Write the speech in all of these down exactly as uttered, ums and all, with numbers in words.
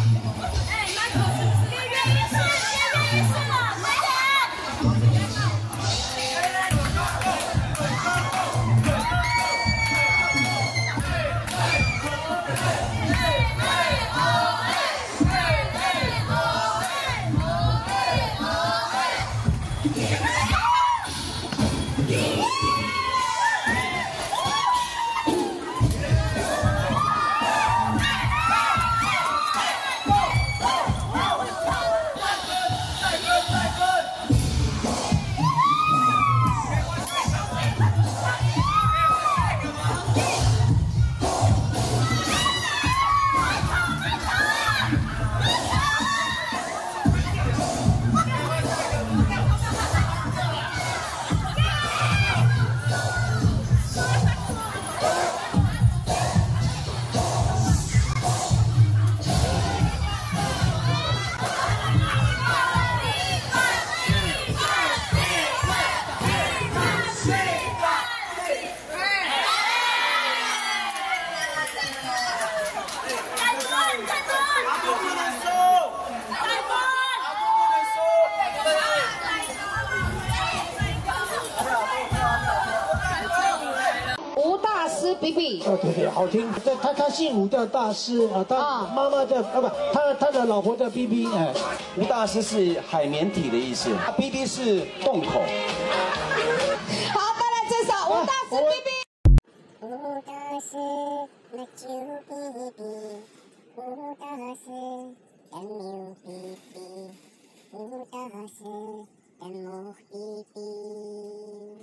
比比， 哦，对对，好听。他他他姓吴，叫大师啊，他妈妈叫啊不，他他的老婆叫 B B， 哎， 吴大师是海绵体的意思 ，B B 是洞口。 好，再来这首吴大师 B B。 吴大师那就 B B， 吴大师的牛 B B， 吴大师的牛 B B。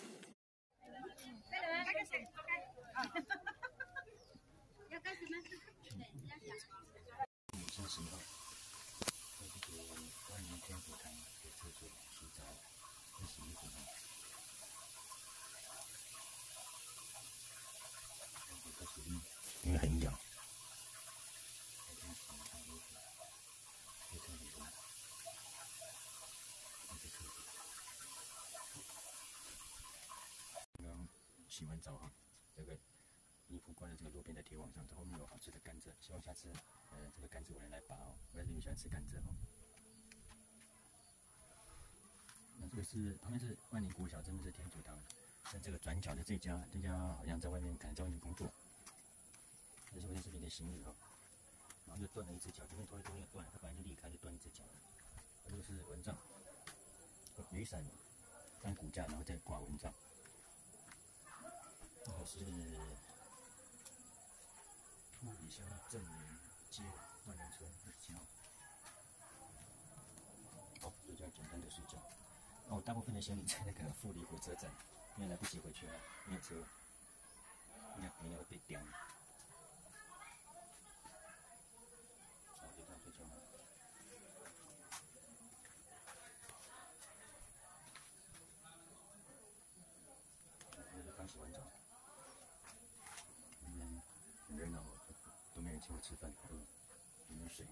要开始吗？对，要讲。 女生十号，在这个万年天府堂给厕所洗澡、会洗衣服吗？开始晕，因为很痒。每天洗一趟衣服，会特别多。在厕所。刚刚洗完澡哈，这个。 衣服挂在这个路边的铁网上，这后面有好吃的甘蔗，希望下次，呃，这个甘蔗我能来拔哦，我也很喜欢吃甘蔗哦。那这个是旁边是万年国小，这边是天主堂，那这个转角的这家，这家好像在外面，可能在外面工作。这是我在这边的行李哦，然后就断了一只脚，这边拖一拖也断了，它本来就离开，就断一只脚了。这个是蚊帐，雨伞当骨架，然后再挂蚊帐。这个是。 富里乡正源街万人村二十七号。好，就这样简单的睡觉。那我大部分的行李在那个富里火车站，因为来不及回去了，没有车，应该明天会被刁。好，就这样睡觉了。我就刚洗完澡。 很热闹，都没人请我吃饭，好饿，有没有水？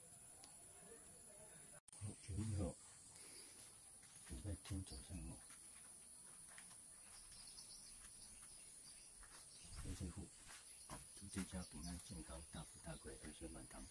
九月后，礼拜天早上哦，黑社户，祝这家平安健康，大富大贵，儿孙满堂。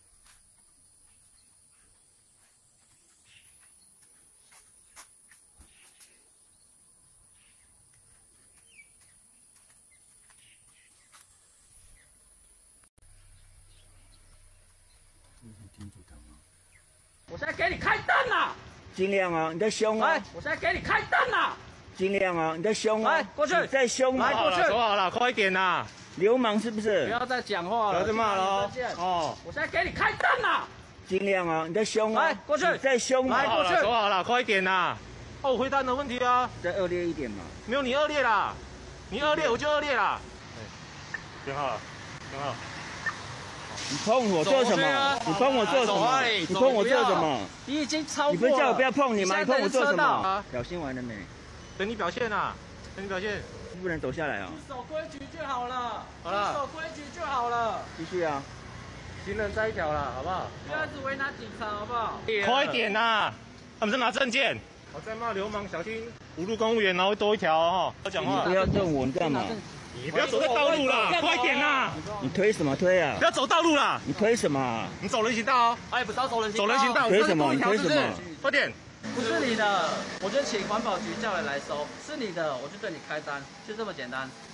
天主堂吗？ 我现在给你开灯啦！ 尽量啊，你在凶啊！ 来，我现在给你开灯啦！ 尽量啊，你在凶啊！ 来，过去！ 你在凶啊！ 来，过去！ 说好了，快一点呐！ 流氓是不是？ 不要再讲话了， 不要再骂了哦！哦， 我现在给你开灯啦！ 尽量啊，你在凶啊！ 来，过去！ 你在凶啊！ 来，过去！说好了，快一点呐！哦，回答你的问题啊！ 再恶劣一点嘛！ 没有你恶劣啦，你恶劣我就恶劣啦。编号了，编号。 你碰我做什么？你碰我做什么？你碰我做什么？ 你已经超过了。 你不是叫我不要碰你吗？你碰我做什么？表现完了没？ 等你表现啊！等你表现。 不能走下来啊！ 守规矩就好了。 好了。 守规矩就好了。 继续啊！ 行人摘一条了，好不好？ 不要一直为难警察，好不好？ 快一点呐！他们在拿证件。我在骂流氓，小心侮辱公务员，然后多一条哦。我讲话。 不要动我，你干嘛？ 你不要走在道路啦，快点啦！ 你推什么推啊？ 不要走道路啦！ 你推什么？ 你走人行道哦。 哎，不是要走人行道。 走人行道。 推什么？你推什么？ 快点！ 不是你的，我就请环保局叫人来收；是你的，我就对你开单，就这么简单。